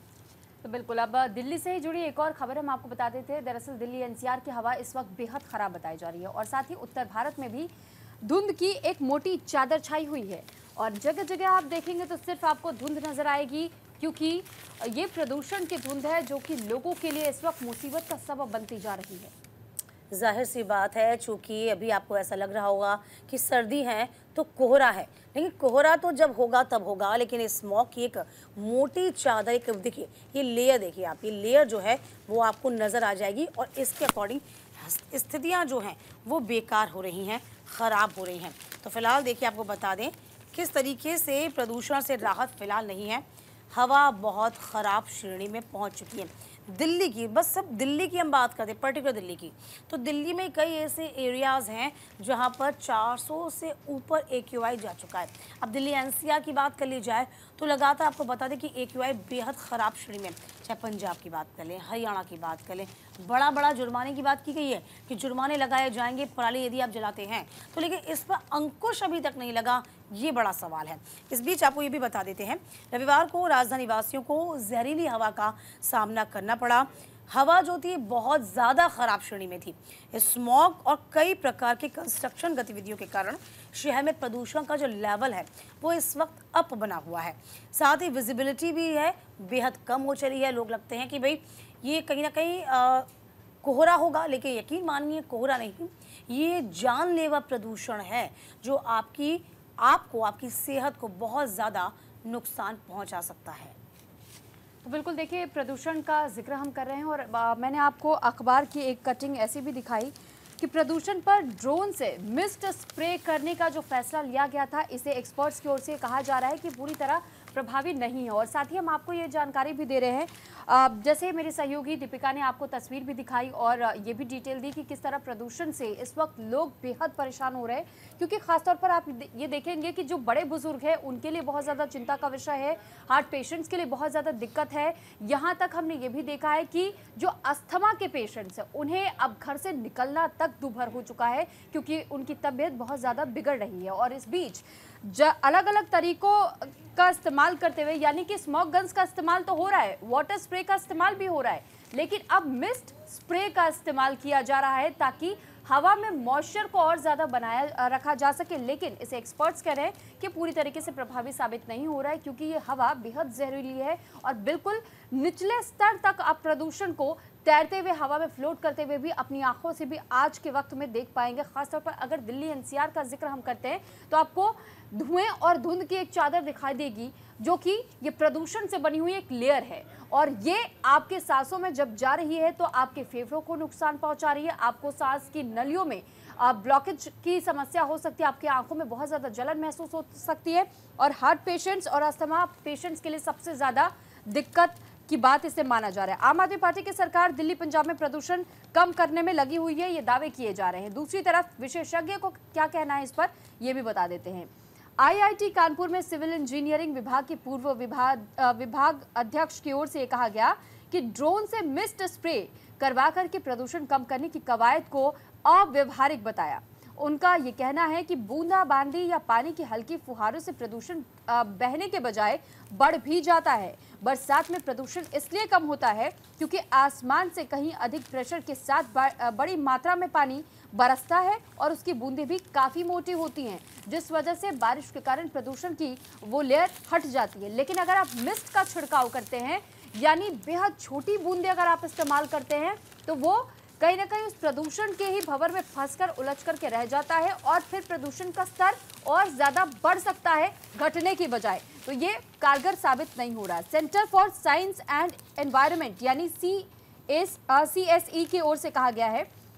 तो बिल्कुल, अब दिल्ली से ही जुड़ी एक और खबर हम आपको बता देते हैं। दरअसल दिल्ली एनसीआर की हवा इस वक्त बेहद खराब बताई जा रही है और साथ ही उत्तर भारत में भी धुंध की एक मोटी चादर छाई हुई है और जगह जगह आप देखेंगे तो सिर्फ आपको धुंध नजर आएगी, क्योंकि ये प्रदूषण की धुंध है जो कि लोगों के लिए इस वक्त मुसीबत का सबब बनती जा रही है। जाहिर सी बात है, चूंकि अभी आपको ऐसा लग रहा होगा कि सर्दी है तो कोहरा है, लेकिन कोहरा तो जब होगा तब होगा, लेकिन स्मॉग की एक मोटी चादर, एक देखिए ये लेयर, देखिए आप ये लेयर जो है वो आपको नज़र आ जाएगी और इसके अकॉर्डिंग स्थितियाँ जो हैं वो बेकार हो रही हैं, ख़राब हो रही हैं। तो फिलहाल देखिए आपको बता दें किस तरीके से प्रदूषण से राहत फिलहाल नहीं है। हवा बहुत ख़राब श्रेणी में पहुंच चुकी है। दिल्ली की, बस सब दिल्ली की हम बात करते हैं, पर्टिकुलर दिल्ली की, तो दिल्ली में कई ऐसे एरियाज़ हैं जहां पर 400 से ऊपर AQI जा चुका है। अब दिल्ली NCR की बात कर ली जाए तो लगातार आपको बता दें कि AQI बेहद ख़राब श्रेणी में, चाहे पंजाब की बात कर लें, हरियाणा की बात कर लें, बड़ा जुर्माने की बात की गई है कि जुर्माने लगाए जाएंगे पराली यदि आप जलाते हैं तो, लेकिन इस पर अंकुश अभी तक नहीं लगा, ये बड़ा सवाल है। इस बीच आपको ये भी बता देते हैं, रविवार को राजधानी वासियों को जहरीली हवा का सामना करना पड़ा। हवा जो थी बहुत ज़्यादा ख़राब श्रेणी में थी। स्मॉग और कई प्रकार की कंस्ट्रक्शन गतिविधियों के कारण शहर में प्रदूषण का जो लेवल है वो इस वक्त अप बना हुआ है। साथ ही विजिबिलिटी भी है बेहद कम हो चली है। लोग लगते हैं कि भाई ये कहीं ना कहीं कोहरा होगा, लेकिन यकीन मानिए कोहरा नहीं, ये जानलेवा प्रदूषण है जो आपको आपकी सेहत को बहुत ज़्यादा नुकसान पहुंचा सकता है। तो बिल्कुल देखिए, प्रदूषण का जिक्र हम कर रहे हैं और मैंने आपको अखबार की एक कटिंग ऐसी भी दिखाई कि प्रदूषण पर ड्रोन से मिस्ट स्प्रे करने का जो फैसला लिया गया था, इसे एक्सपर्ट्स की ओर से कहा जा रहा है कि पूरी तरह प्रभावी नहीं है। और साथ ही हम आपको ये जानकारी भी दे रहे हैं, जैसे मेरे सहयोगी दीपिका ने आपको तस्वीर भी दिखाई और ये भी डिटेल दी कि किस तरह प्रदूषण से इस वक्त लोग बेहद परेशान हो रहे हैं, क्योंकि खासतौर पर आप ये देखेंगे कि जो बड़े बुजुर्ग हैं उनके लिए बहुत ज़्यादा चिंता का विषय है, हार्ट पेशेंट्स के लिए बहुत ज़्यादा दिक्कत है। यहाँ तक हमने ये भी देखा है कि जो अस्थमा के पेशेंट्स हैं उन्हें अब घर से निकलना तक दूभर हो चुका है, क्योंकि उनकी तबीयत बहुत ज़्यादा बिगड़ रही है। और इस बीच अलग अलग तरीकों का इस्तेमाल करते हुए, यानी कि स्मॉग गन्स का इस्तेमाल तो हो रहा है, वाटर स्प्रे का इस्तेमाल भी हो रहा है, लेकिन अब मिस्ट स्प्रे का इस्तेमाल किया जा रहा है ताकि हवा में मॉइस्चर को और ज़्यादा बनाया रखा जा सके। लेकिन इसे एक्सपर्ट्स कह रहे हैं कि पूरी तरीके से प्रभावी साबित नहीं हो रहा है, क्योंकि ये हवा बेहद जहरीली है और बिल्कुल निचले स्तर तक आप प्रदूषण को तैरते हुए हवा में फ्लोट करते हुए भी अपनी आंखों से भी आज के वक्त में देख पाएंगे। खासतौर पर अगर दिल्ली एनसीआर का जिक्र हम करते हैं तो आपको धुएं और धुंध की एक चादर दिखाई देगी, जो कि ये प्रदूषण से बनी हुई एक लेयर है और ये आपके सांसों में जब जा रही है तो आपके फेफड़ों को नुकसान पहुंचा रही है, आपको सांस की नलियों में ब्लॉकेज की समस्या हो सकती है, आपकी आंखों में बहुत ज़्यादा जलन महसूस हो सकती है और हार्ट पेशेंट्स और अस्थमा पेशेंट्स के लिए सबसे ज़्यादा दिक्कत की बात इसे माना जा रहा है। आम आदमी पार्टी की सरकार दिल्ली पंजाब में प्रदूषण कम करने में लगी हुई है, ये दावे किए जा रहे हैं। दूसरी तरफ विशेषज्ञ को क्या कहना है इस पर, ये भी बता देते हैं। IIT कानपुर में सिविल इंजीनियरिंग विभाग के पूर्व विभाग अध्यक्ष की ओर से कहा गया कि ड्रोन से मिस्ट स्प्रे करवा करके प्रदूषण कम करने की कवायद को अव्यवहारिक बताया। उनका ये कहना है कि बूंदाबांदी या पानी की हल्की फुहारों से प्रदूषण बहने के बजाय बढ़ भी जाता है। बरसात में प्रदूषण इसलिए कम होता है क्योंकि आसमान से कहीं अधिक प्रेशर के साथ बड़ी मात्रा में पानी बरसता है और उसकी बूंदें भी काफ़ी मोटी होती हैं, जिस वजह से बारिश के कारण प्रदूषण की वो लेयर हट जाती है। लेकिन अगर आप मिस्ट का छिड़काव करते हैं, यानी बेहद छोटी बूंदें अगर आप इस्तेमाल करते हैं, तो वो कहीं ना कहीं उस प्रदूषण के ही भंवर में फंसकर उलझ करके रह जाता है और फिर प्रदूषण का स्तर और ज्यादा बढ़ सकता है घटने की बजाय। तो ये कारगर साबित नहीं हो रहा। Centre for science and environment यानी CSE की ओर से कहा गया है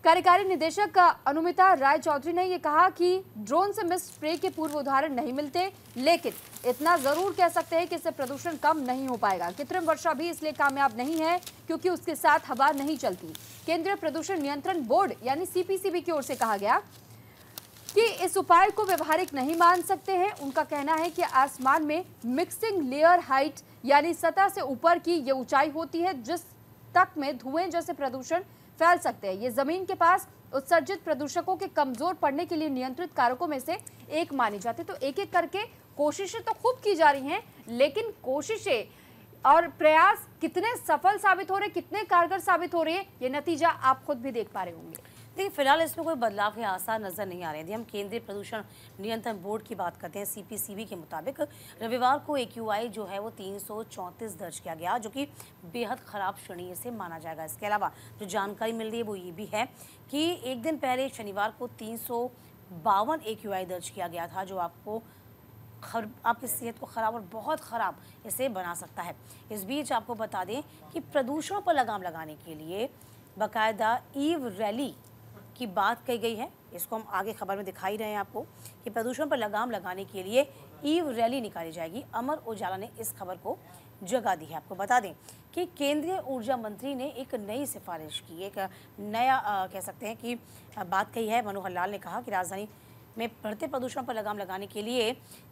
कार्यकारी निदेशक अनुमिता राय चौधरी ने ये कहा कि ड्रोन से मिस्ट स्प्रे के पूर्व उदाहरण नहीं मिलते, लेकिन इतना जरूर कह सकते हैं कि इससे प्रदूषण कम नहीं हो पाएगा। कृत्रिम वर्षा भी इसलिए कामयाब नहीं है क्योंकि उसके साथ हवा नहीं चलती। केंद्रीय प्रदूषण नियंत्रण बोर्ड यानी सीपीसीबी की ओर से कहा गया कि इस उपाय को व्यवहारिक नहीं मान सकते हैं। उनका कहना है कि आसमान में मिक्सिंग लेयर हाइट यानी सतह से ऊपर की ये ऊंचाई होती है जिस तक में धुएं जैसे प्रदूषण फैल सकते हैं। ये जमीन के पास उत्सर्जित प्रदूषकों के कमजोर पड़ने के लिए नियंत्रित कारकों में से एक मानी जाती है। तो एक एक करके कोशिशें तो खूब की जा रही हैं, लेकिन कोशिशें और प्रयास कितने सफल साबित हो रहे, कितने कारगर साबित हो रहे हैं, ये नतीजा आप खुद भी देख पा रहे होंगे। देखिए फिलहाल इसमें कोई बदलाव के आसार नजर नहीं आ रहे। यदि हम केंद्रीय प्रदूषण नियंत्रण बोर्ड की बात करते हैं, सीपीसीबी के मुताबिक रविवार को AQI जो है वो 334 दर्ज किया गया, जो कि बेहद खराब श्रेणी से माना जाएगा। इसके अलावा जो जानकारी मिल रही है वो ये भी है कि एक दिन पहले शनिवार को 352 AQI दर्ज किया गया था, जो आपकी सेहत को खराब और बहुत ख़राब इसे बना सकता है। इस बीच आपको बता दें कि प्रदूषण पर लगाम लगाने के लिए बाकायदा ईव रैली की बात कही गई है। इसको हम आगे खबर में दिखाई रहे हैं आपको कि प्रदूषण पर लगाम लगाने के लिए ईव रैली निकाली जाएगी। अमर उजाला ने इस खबर को जगह दी है। आपको बता दें कि केंद्रीय ऊर्जा मंत्री ने एक नई सिफारिश की, एक नया कह सकते हैं कि बात कही है। मनोहर लाल ने कहा कि राजधानी में बढ़ते प्रदूषण पर लगाम लगाने के लिए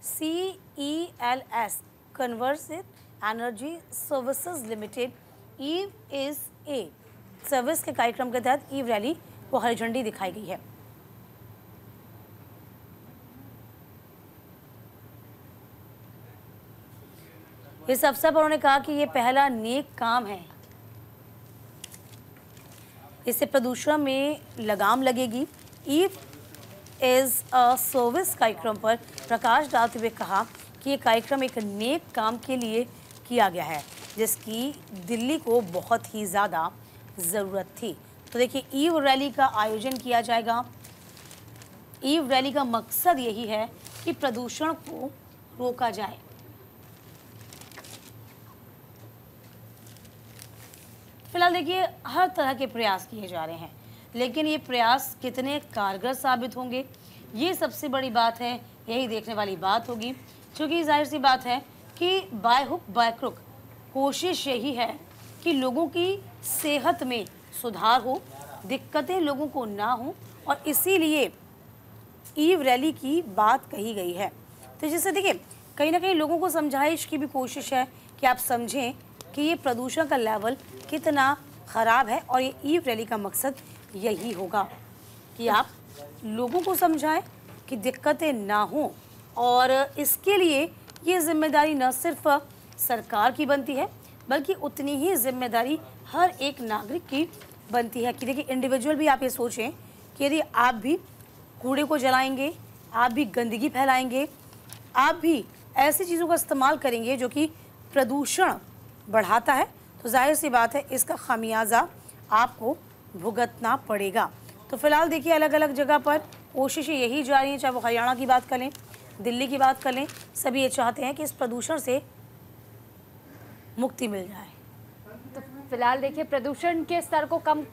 CELS convergence energy services limited EVSA service के कार्यक्रम के तहत ईव रैली को हरी झंडी दिखाई गई है। इस अवसर पर उन्होंने कहा कि ये पहला नेक काम है, इससे प्रदूषण में लगाम लगेगी। ईव इज अ सर्विस कार्यक्रम पर प्रकाश डालते हुए कहा कि ये कार्यक्रम एक नेक काम के लिए किया गया है, जिसकी दिल्ली को बहुत ही ज़्यादा ज़रूरत थी। तो देखिए ईव रैली का आयोजन किया जाएगा। ईव रैली का मकसद यही है कि प्रदूषण को रोका जाए। फिलहाल देखिए हर तरह के प्रयास किए जा रहे हैं, लेकिन ये प्रयास कितने कारगर साबित होंगे, ये सबसे बड़ी बात है, यही देखने वाली बात होगी। क्योंकि जाहिर सी बात है कि बाय हुक बाय क्रुक कोशिश यही है कि लोगों की सेहत में सुधार हो, दिक्कतें लोगों को ना हो, और इसीलिए ईव रैली की बात कही गई है। तो जिससे देखिए कहीं ना कहीं लोगों को समझाइश की भी कोशिश है कि आप समझें कि ये प्रदूषण का लेवल कितना ख़राब है, और ये ईव रैली का मकसद यही होगा कि आप लोगों को समझाएं कि दिक्कतें ना हों। और इसके लिए ये जिम्मेदारी न सिर्फ सरकार की बनती है, बल्कि उतनी ही जिम्मेदारी हर एक नागरिक की बनती है। कि देखिए इंडिविजुअल भी आप ये सोचें कि यदि आप भी कूड़े को जलाएंगे, आप भी गंदगी फैलाएंगे, आप भी ऐसी चीज़ों का इस्तेमाल करेंगे जो कि प्रदूषण बढ़ाता है, तो जाहिर सी बात है इसका खामियाजा आपको भुगतना पड़ेगा। तो फिलहाल देखिए अलग अलग जगह पर कोशिशें यही जारी हैं, चाहे वो हरियाणा की बात कर लें, दिल्ली की बात कर लें, सभी ये चाहते हैं कि इस प्रदूषण से मुक्ति मिल जाए। तो फिलहाल देखिए प्रदूषण के स्तर को कम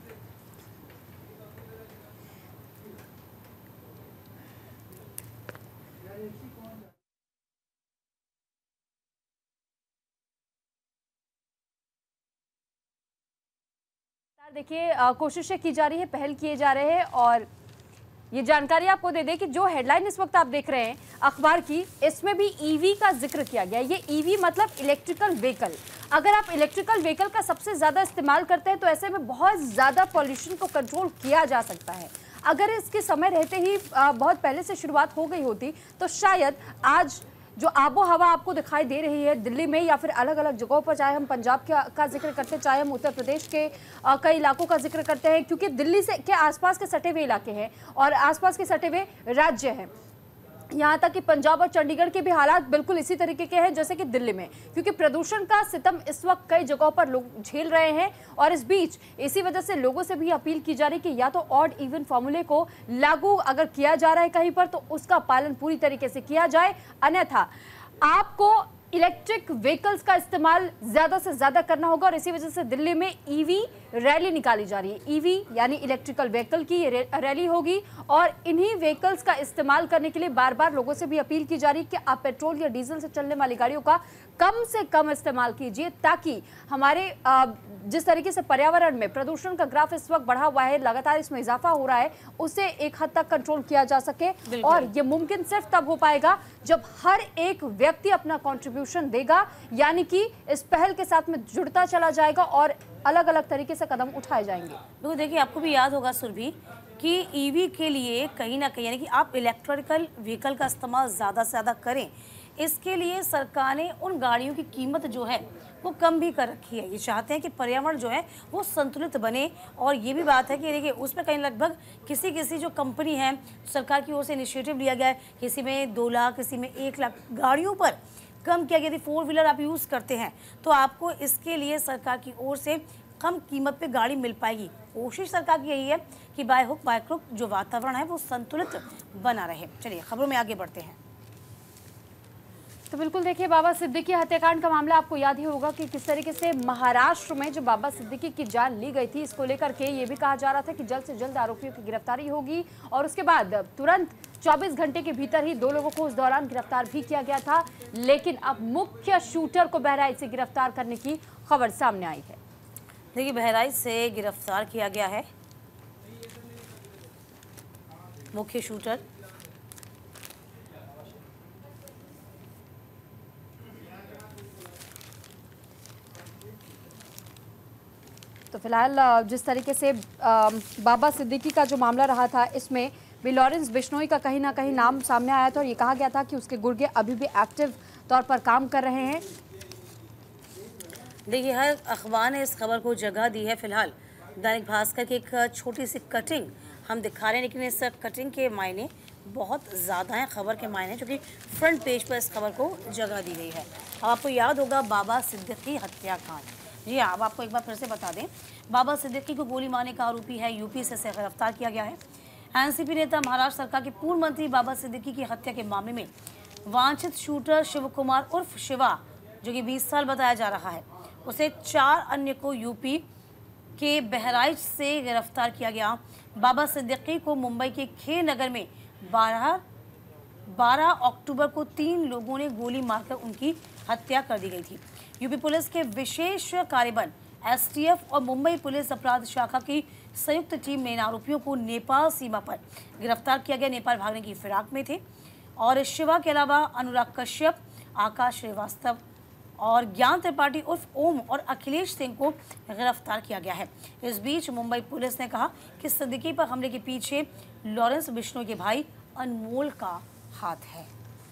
देखिए कोशिशें की जा रही है, पहल किए जा रहे हैं। और ये जानकारी आपको दे दें कि जो हेडलाइन इस वक्त आप देख रहे हैं अखबार की, इसमें भी ईवी का जिक्र किया गया। ये ईवी मतलब इलेक्ट्रिकल व्हीकल। अगर आप इलेक्ट्रिकल व्हीकल का सबसे ज़्यादा इस्तेमाल करते हैं तो ऐसे में बहुत ज़्यादा पॉल्यूशन को कंट्रोल किया जा सकता है। अगर इसके समय रहते ही बहुत पहले से शुरुआत हो गई होती तो शायद आज जो आबो हवा आपको दिखाई दे रही है दिल्ली में या फिर अलग अलग जगहों पर, चाहे हम पंजाब का जिक्र करते हैं, चाहे हम उत्तर प्रदेश के कई इलाकों का जिक्र करते हैं, क्योंकि दिल्ली से के आसपास के सटे हुए इलाके हैं और आसपास के सटे हुए राज्य हैं। यहाँ तक कि पंजाब और चंडीगढ़ के भी हालात बिल्कुल इसी तरीके के हैं जैसे कि दिल्ली में, क्योंकि प्रदूषण का सितम इस वक्त कई जगहों पर लोग झेल रहे हैं। और इस बीच इसी वजह से लोगों से भी अपील की जा रही है कि या तो ऑड इवन फॉर्मूले को लागू अगर किया जा रहा है कहीं पर तो उसका पालन पूरी तरीके से किया जाए, अन्यथा आपको इलेक्ट्रिक व्हीकल्स का इस्तेमाल ज्यादा से ज्यादा करना होगा और इसी वजह से दिल्ली में ईवी रैली निकाली जा रही है। ईवी यानी इलेक्ट्रिकल व्हीकल की ये रैली होगी और इन्हीं व्हीकल्स का इस्तेमाल करने के लिए बार बार लोगों से भी अपील की जा रही है कि आप पेट्रोल या डीजल से चलने वाली गाड़ियों का कम से कम इस्तेमाल कीजिए, ताकि हमारे जिस तरीके से पर्यावरण में प्रदूषण का ग्राफ इस वक्त बढ़ा हुआ है, लगातार इसमें इजाफा हो रहा है, उसे एक हद तक कंट्रोल किया जा सके। और ये मुमकिन सिर्फ तब हो पाएगा जब हर एक व्यक्ति अपना कंट्रीब्यूशन देगा, यानी कि इस पहल के साथ में जुड़ता चला जाएगा और अलग अलग तरीके से कदम उठाए जाएंगे। तो देखिए, आपको भी याद होगा सुरभि कि ईवी के लिए कहीं ना कहीं यानी कि आप इलेक्ट्रिकल व्हीकल का इस्तेमाल ज़्यादा से ज़्यादा करें, इसके लिए सरकार ने उन गाड़ियों की कीमत जो है वो कम भी कर रखी है। ये चाहते हैं कि पर्यावरण जो है वो संतुलित बने। और ये भी बात है कि देखिए, उसमें कहीं लगभग किसी जो कंपनी है, सरकार की ओर से इनिशिएटिव लिया गया है, किसी में 2 लाख, किसी में 1 लाख गाड़ियों पर कम किया गया। यदि 4 व्हीलर आप यूज़ करते हैं तो आपको इसके लिए सरकार की ओर से कम कीमत पे गाड़ी मिल पाएगी। कोशिश सरकार की यही है कि बाय हुक बाय क्रुक जो वातावरण है वो संतुलित बना रहे। चलिए खबरों में आगे बढ़ते हैं। तो बिल्कुल देखिए, बाबा सिद्दीकी हत्याकांड का मामला आपको याद ही होगा कि किस तरीके से महाराष्ट्र में जो बाबा सिद्दीकी की जान ली गई थी, इसको लेकर के ये भी कहा जा रहा था कि जल्द से जल्द आरोपियों की गिरफ्तारी होगी और उसके बाद तुरंत 24 घंटे के भीतर ही 2 लोगों को उस दौरान गिरफ्तार भी किया गया था। लेकिन अब मुख्य शूटर को बहराइच से गिरफ्तार करने की खबर सामने आई है। देखिए, बहराइच से गिरफ्तार किया गया है मुख्य शूटर। तो फिलहाल जिस तरीके से बाबा सिद्दीकी का जो मामला रहा था, इसमें भी लॉरेंस बिश्नोई का कहीं ना कहीं नाम सामने आया था और ये कहा गया था कि उसके गुर्गे अभी भी एक्टिव तौर पर काम कर रहे हैं। देखिए, हर अखबार ने इस खबर को जगह दी है। फिलहाल दैनिक भास्कर की एक छोटी सी कटिंग हम दिखा रहे हैं, लेकिन इस कटिंग के मायने बहुत ज़्यादा हैं, खबर के मायने, क्योंकि फ्रंट पेज पर इस खबर को जगह दी गई है। अब आपको याद होगा बाबा सिद्दीकी हत्याकांड। जी हाँ, अब आपको एक बार फिर से बता दें, बाबा सिद्दीकी को गोली मारने का आरोपी है, यूपी से गिरफ्तार किया गया है। एनसीपी नेता महाराष्ट्र सरकार के पूर्व मंत्री बाबा सिद्दीकी की हत्या के मामले में वांछित शूटर शिव कुमार उर्फ शिवा, जो कि 20 साल बताया जा रहा है, उसे 4 अन्य को यूपी के बहराइच से गिरफ्तार किया गया। बाबा सिद्दीकी को मुंबई के खे नगर में 12 अक्टूबर को 3 लोगों ने गोली मारकर उनकी हत्या कर दी गई थी। यूपी पुलिस के विशेष कार्यबल एसटीएफ और मुंबई पुलिस अपराध शाखा की संयुक्त टीम ने इन आरोपियों को नेपाल सीमा पर गिरफ्तार किया गया। नेपाल भागने की फिराक में थे और शिवा के अलावा अनुराग कश्यप, आकाश श्रीवास्तव और ज्ञान त्रिपाठी उर्फ ओम और अखिलेश सिंह को गिरफ्तार किया गया है। इस बीच मुंबई पुलिस ने कहा कि सिद्दीकी पर हमले के पीछे लॉरेंस बिश्नोई के भाई अनमोल का हाथ है।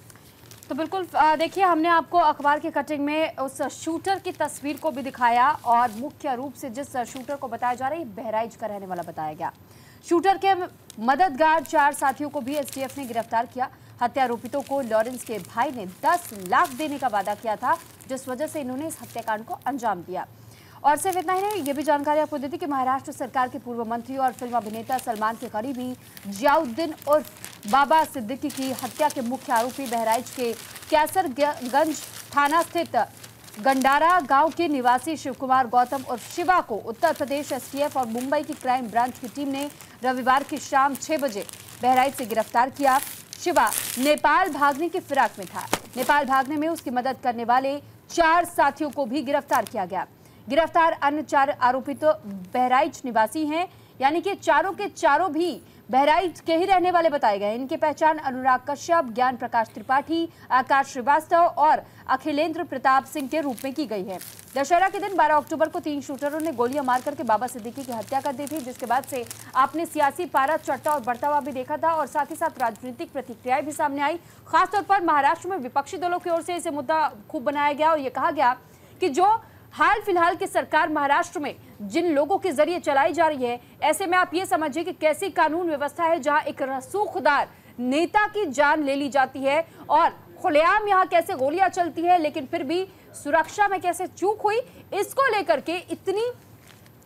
तो बिल्कुल देखिए, हमने आपको अखबार की कटिंग में उस शूटर की तस्वीर को भी दिखाया और मुख्य रूप से जिस शूटर को बताया जा रहा है, बहराइच का रहने वाला बताया गया। शूटर के मददगार 4 साथियों को भी एसटीएफ ने गिरफ्तार किया। हत्या आरोपितों को लॉरेंस के भाई ने 10 लाख देने का वादा किया था, जिस वजह से इन्होंने इस हत्याकांड को अंजाम दिया। और सिर्फ इतना ही नहीं, ये भी जानकारी आपको दी थी कि महाराष्ट्र सरकार के पूर्व मंत्री और फिल्म अभिनेता सलमान के करीबी जियाउद्दीन उर्फ बाबा सिद्दीकी की हत्या के मुख्य आरोपी बहराइच के कैसरगंज थाना स्थित गंडारा गांव के निवासी शिवकुमार गौतम उर्फ शिवा को उत्तर प्रदेश एसटीएफ और मुंबई की क्राइम ब्रांच की टीम ने रविवार की शाम 6 बजे बहराइच से गिरफ्तार किया। शिवा नेपाल भागने की फिराक में था। नेपाल भागने में उसकी मदद करने वाले 4 साथियों को भी गिरफ्तार किया गया। गिरफ्तार अन्य 4 आरोपी तो बहराइच निवासी हैं, यानी कि चारों के चारों भी बहराइच के ही रहने वाले बताए गए। इनकी पहचान अनुराग कश्यप, ज्ञान प्रकाश त्रिपाठी, आकाश श्रीवास्तव और अखिलेंद्र प्रताप सिंह के रूप में की गई है। दशहरा के दिन 12 अक्टूबर को 3 शूटरों ने गोलियां मार करके बाबा सिद्दीकी की हत्या कर दी थी, जिसके बाद से आपने सियासी पारा चढ़ता और बढ़ता हुआ भी देखा था और साथ ही साथ राजनीतिक प्रतिक्रियाएं भी सामने आई। खासतौर पर महाराष्ट्र में विपक्षी दलों की ओर से इसे मुद्दा खूब बनाया गया और ये कहा गया कि जो हाल फिलहाल की सरकार महाराष्ट्र में जिन लोगों के जरिए चलाई जा रही है, ऐसे में आप ये समझिए कि कैसी कानून व्यवस्था है जहां एक रसूखदार नेता की जान ले ली जाती है और खुलेआम यहां कैसे गोलियां चलती है, लेकिन फिर भी सुरक्षा में कैसे चूक हुई, इसको लेकर के इतनी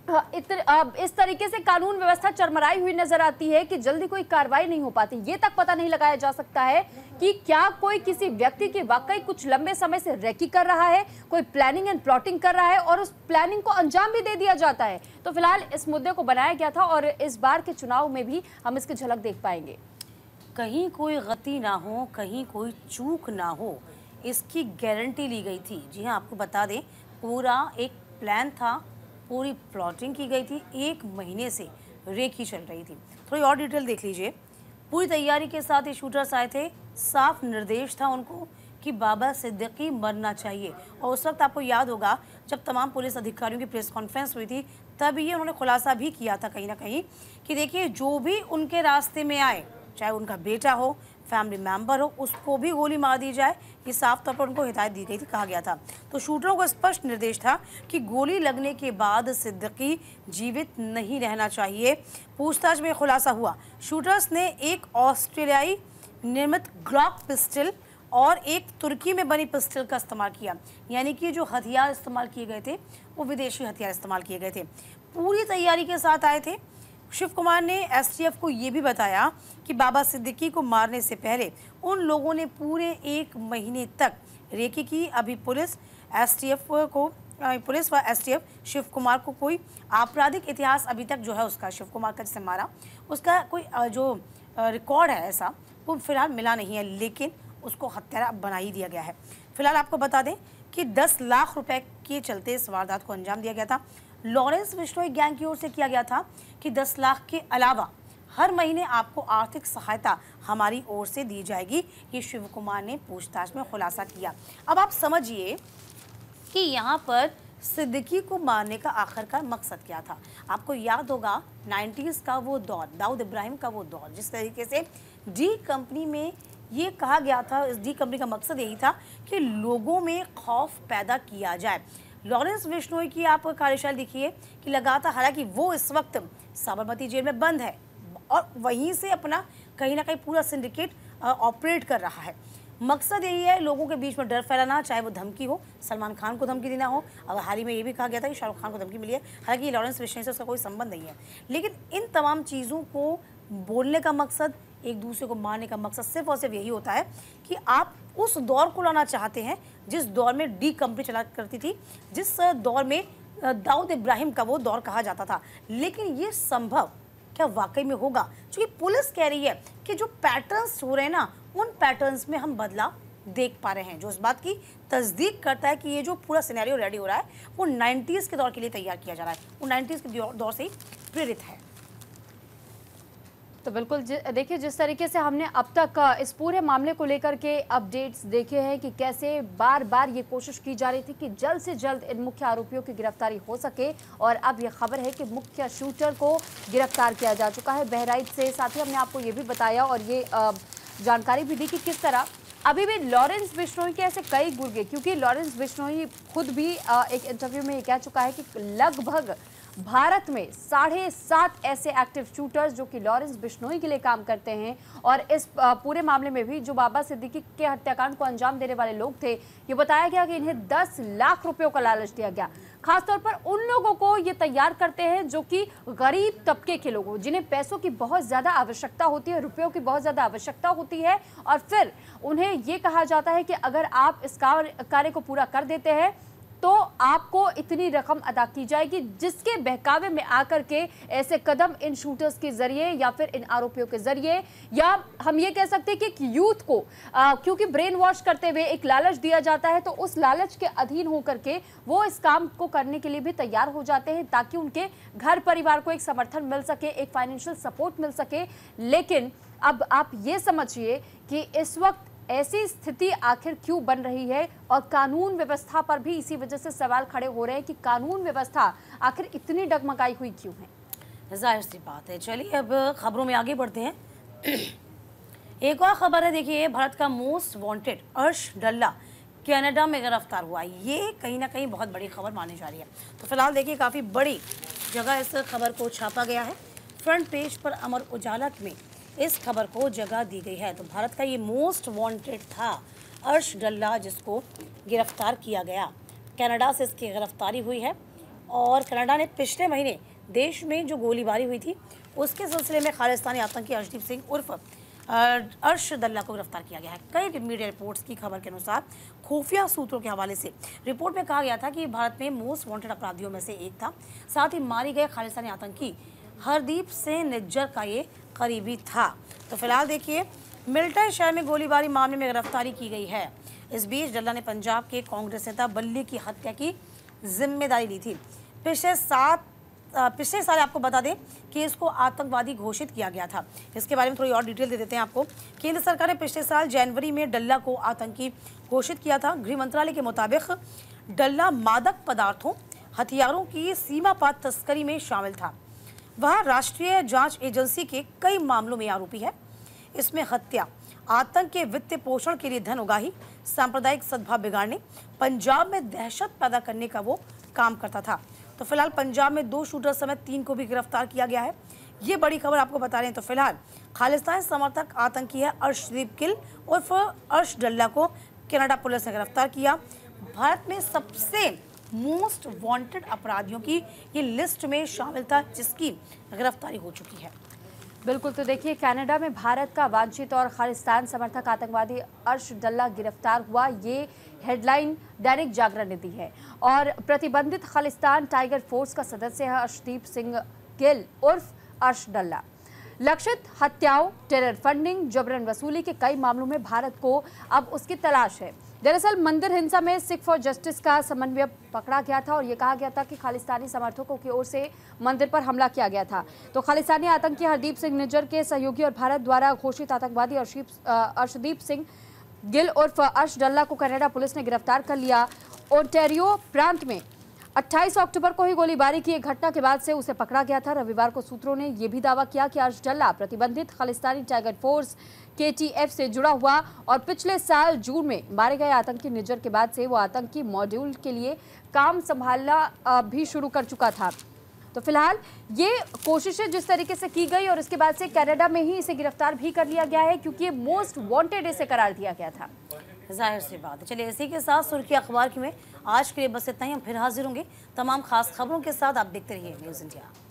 इस तरीके से कानून व्यवस्था चरमराई हुई नजर आती है कि जल्दी कोई कार्रवाई नहीं हो पाती। ये तक पता नहीं लगाया जा सकता है कि क्या कोई किसी व्यक्ति की वाकई कुछ लंबे समय से रेकी कर रहा है, कोई प्लानिंग एंड प्लॉटिंग कर रहा है और उस प्लानिंग को अंजाम भी दे दिया जाता है। तो फिलहाल इस मुद्दे को बनाया गया था और इस बार के चुनाव में भी हम इसकी झलक देख पाएंगे। कहीं कोई गलती ना हो, कहीं कोई चूक ना हो, इसकी गारंटी ली गई थी। जी हाँ, आपको बता दें, पूरा एक प्लान था, पूरी प्लॉटिंग की गई थी, 1 महीने से रेकी चल रही थी। थोड़ी और डिटेल देख लीजिए। पूरी तैयारी के साथ ये शूटर्स आए थे, साफ निर्देश था उनको कि बाबा सिद्दीकी मरना चाहिए। और उस वक्त आपको याद होगा जब तमाम पुलिस अधिकारियों की प्रेस कॉन्फ्रेंस हुई थी, तब ये उन्होंने खुलासा भी किया था कहीं ना कहीं कि देखिए, जो भी उनके रास्ते में आए, चाहे उनका बेटा हो, फैमिली मेंबर हो, उसको भी गोली मार दी जाए। ये साफ तौर पर उनको हिदायत दी गई थी, कहा गया था। तो शूटरों को स्पष्ट निर्देश था कि गोली लगने के बाद सिद्दीकी जीवित नहीं रहना चाहिए। पूछताछ में खुलासा हुआ, शूटर्स ने एक ऑस्ट्रेलियाई निर्मित ग्लॉक पिस्टल और एक तुर्की में बनी पिस्टल का इस्तेमाल किया। यानी कि जो हथियार इस्तेमाल किए गए थे वो विदेशी हथियार इस्तेमाल किए गए थे। पूरी तैयारी के साथ आए थे। शिव कुमार ने एसटीएफ को ये भी बताया कि बाबा सिद्दीकी को मारने से पहले उन लोगों ने पूरे 1 महीने तक रेकी की। अभी पुलिस व एसटीएफ शिव कुमार को कोई आपराधिक इतिहास अभी तक जो है उसका, शिव कुमार का जिसे मारा, उसका कोई जो रिकॉर्ड है ऐसा वो फिलहाल मिला नहीं है, लेकिन उसको हत्यारा बना ही दिया गया है। फिलहाल आपको बता दें कि 10 लाख रुपए के चलते इस वारदात को अंजाम दिया गया था। लॉरेंस बिश्नोई गैंग की ओर से किया गया था कि 10 लाख के अलावा हर महीने आपको आर्थिक सहायता हमारी ओर से दी जाएगी। ये शिव कुमार ने पूछताछ में खुलासा किया। अब आप समझिए कि यहाँ पर सिद्दीकी को मारने का आखिरकार मकसद क्या था। आपको याद होगा 90s का वो दौर, दाऊद इब्राहिम का वो दौर, जिस तरीके से डी कंपनी में ये कहा गया था, इस डी कंपनी का मकसद यही था कि लोगों में खौफ पैदा किया जाए। लॉरेंस बिश्नोई की आप कार्यशैली देखिए कि लगातार, हालांकि वो इस वक्त साबरमती जेल में बंद है और वहीं से अपना कहीं ना कहीं पूरा सिंडिकेट ऑपरेट कर रहा है। मकसद यही है लोगों के बीच में डर फैलाना, चाहे वो धमकी हो, सलमान खान को धमकी देना हो। अब हाल ही में ये भी कहा गया था कि शाहरुख खान को धमकी मिली है, हालांकि लॉरेंस बिश्नोई से उसका कोई संबंध नहीं है। लेकिन इन तमाम चीज़ों को बोलने का मकसद, एक दूसरे को मारने का मकसद सिर्फ और सिर्फ यही होता है कि आप उस दौर को लाना चाहते हैं जिस दौर में डी कंपनी चला करती थी, जिस दौर में दाऊद इब्राहिम का वो दौर कहा जाता था। लेकिन ये संभव क्या वाकई में होगा? क्योंकि पुलिस कह रही है कि जो पैटर्न्स हो रहे हैं ना, उन पैटर्न्स में हम बदलाव देख पा रहे हैं, जो इस बात की तस्दीक करता है कि ये जो पूरा सिनेरियो रेडी हो रहा है वो 90s के दौर के लिए तैयार किया जा रहा है, वो 90s के दौर से ही प्रेरित है। तो बिल्कुल देखिए, जिस तरीके से हमने अब तक इस पूरे मामले को लेकर के अपडेट्स देखे हैं कि कैसे बार बार ये कोशिश की जा रही थी कि जल्द से जल्द इन मुख्य आरोपियों की गिरफ्तारी हो सके, और अब ये खबर है कि मुख्य शूटर को गिरफ्तार किया जा चुका है बहराइच से। साथ ही हमने आपको ये भी बताया और ये जानकारी भी दी कि किस तरह अभी भी लॉरेंस बिश्नोई के ऐसे कई गुर्गे, क्योंकि लॉरेंस बिश्नोई खुद भी एक इंटरव्यू में ये कह चुका है कि लगभग भारत में 7.5 ऐसे एक्टिव शूटर्स जो कि लॉरेंस बिश्नोई के लिए काम करते हैं, और इस पूरे मामले में भी जो बाबा सिद्दीकी के हत्याकांड को अंजाम देने वाले लोग थे, ये बताया गया कि इन्हें 10 लाख रुपयों का लालच दिया गया। खासतौर पर उन लोगों को ये तैयार करते हैं जो कि गरीब तबके के लोग, जिन्हें पैसों की बहुत ज़्यादा आवश्यकता होती है, रुपयों की बहुत ज़्यादा आवश्यकता होती है, और फिर उन्हें ये कहा जाता है कि अगर आप इस कार्य को पूरा कर देते हैं तो आपको इतनी रकम अदा की जाएगी, जिसके बहकावे में आकर के ऐसे कदम इन शूटर्स के जरिए या फिर इन आरोपियों के जरिए, या हम ये कह सकते हैं कि यूथ को क्योंकि ब्रेन वॉश करते हुए एक लालच दिया जाता है, तो उस लालच के अधीन होकर के वो इस काम को करने के लिए भी तैयार हो जाते हैं, ताकि उनके घर परिवार को एक समर्थन मिल सके, एक फाइनेंशियल सपोर्ट मिल सके। लेकिन अब आप ये समझिए कि इस वक्त ऐसी स्थिति आखिर क्यों बन रही है, और कानून व्यवस्था पर भी इसी वजह से सवाल खड़े हो रहे हैं कि कानून व्यवस्था आखिर इतनी डगमगाई हुई क्यों है। जाहिर सी बात है। चलिए अब खबरों में आगे बढ़ते हैं। एक और खबर है, देखिए, भारत का मोस्ट वांटेड अर्श डल्ला कनाडा में गिरफ्तार हुआ। ये कहीं ना कहीं बहुत बड़ी खबर मानी जा रही है। तो फिलहाल देखिए, काफ़ी बड़ी जगह इस खबर को छापा गया है। फ्रंट पेज पर अमर उजाला में इस खबर को जगह दी गई है। तो भारत का ये मोस्ट वांटेड था अर्श डल्ला, जिसको गिरफ्तार किया गया, कनाडा से इसकी गिरफ्तारी हुई है। और कनाडा ने पिछले महीने देश में जो गोलीबारी हुई थी उसके सिलसिले में खालिस्तानी आतंकी अर्शदीप सिंह उर्फ अर्श डल्ला को गिरफ्तार किया गया है। कई मीडिया रिपोर्ट्स की खबर के अनुसार खुफिया सूत्रों के हवाले से रिपोर्ट में कहा गया था कि भारत में मोस्ट वांटेड अपराधियों में से एक था। साथ ही मारे गए खालिस्तानी आतंकी हरदीप सिंह निज्जर का ये करीबी था। तो फिलहाल देखिए, मिल्टन शहर में गोलीबारी मामले में गिरफ्तारी की गई है। इस बीच डल्ला ने पंजाब के कांग्रेस नेता बल्ली की हत्या की जिम्मेदारी ली थी। पिछले साल आपको बता दें कि इसको आतंकवादी घोषित किया गया था। इसके बारे में थोड़ी और डिटेल दे देते हैं आपको। केंद्र सरकार ने पिछले साल जनवरी में डल्ला को आतंकी घोषित किया था। गृह मंत्रालय के मुताबिक डल्ला मादक पदार्थों, हथियारों की सीमा पार तस्करी में शामिल था। वह राष्ट्रीय जांच एजेंसी के कई मामलों में आरोपी है। इसमें हत्या, आतंक के वित्तीय पोषण के लिए धन उगाही, सांप्रदायिक सद्भाव बिगाड़ने, पंजाब में दहशत पैदा करने का वो काम करता था। तो फिलहाल पंजाब में 2 शूटर समेत 3 को भी गिरफ्तार किया गया है। ये बड़ी खबर आपको बता रहे हैं। तो फिलहाल खालिस्तान समर्थक आतंकी है अर्शदीप गिल उर्फ अर्श डल्ला को कनाडा पुलिस ने गिरफ्तार किया। भारत में सबसे मोस्ट वांटेड अपराधियों की ये लिस्ट में शामिल था, जिसकी गिरफ्तारी हो चुकी है। बिल्कुल, तो देखिए, कनाडा में भारत का वांछित और खालिस्तान समर्थक आतंकवादी अर्श डल्ला गिरफ्तार हुआ। ये हेडलाइन दैनिक जागरण ने दी है। और प्रतिबंधित खालिस्तान टाइगर फोर्स का सदस्य है अर्शदीप सिंह गिल उर्फ अर्श डल्ला। लक्षित हत्याओं, टेरर फंडिंग, जबरन वसूली के कई मामलों में भारत को अब उसकी तलाश है। दरअसल मंदिर हिंसा में सिख फॉर जस्टिस का समन्वय पकड़ा गया था और ये कहा गया था कि खालिस्तानी समर्थकों की ओर से मंदिर पर हमला किया गया था। तो खालिस्तानी आतंकी हरदीप सिंह निज्जर के सहयोगी और भारत द्वारा घोषित आतंकवादी अर्शदीप सिंह गिल उर्फ अर्श डल्ला को कनाडा पुलिस ने गिरफ्तार कर लिया। ओंटारियो प्रांत में 28 अक्टूबर को ही गोलीबारी की एक घटना के बाद से उसे पकड़ा गया था। रविवार को सूत्रों ने यह भी दावा किया कि अर्श डल्ला प्रतिबंधित खालिस्तानी टाइगर फोर्स KTF से जुड़ा हुआ और पिछले साल जून में मारे गए आतंकी निज्जर के बाद से वो आतंकी मॉड्यूल के लिए काम संभालना भी शुरू कर चुका था। तो फिलहाल ये कोशिशें जिस तरीके से की गई और इसके बाद से कनाडा में ही इसे गिरफ्तार भी कर लिया गया है, क्योंकि ये मोस्ट वांटेड इसे करार दिया गया था। जाहिर सी बात है। चलिए, इसी के साथ सुर्खी अखबार की में आज के लिए बस इतना ही। हम फिर हाजिर होंगे तमाम खास खबरों के साथ। आप देखते रहिए न्यूज़ इंडिया।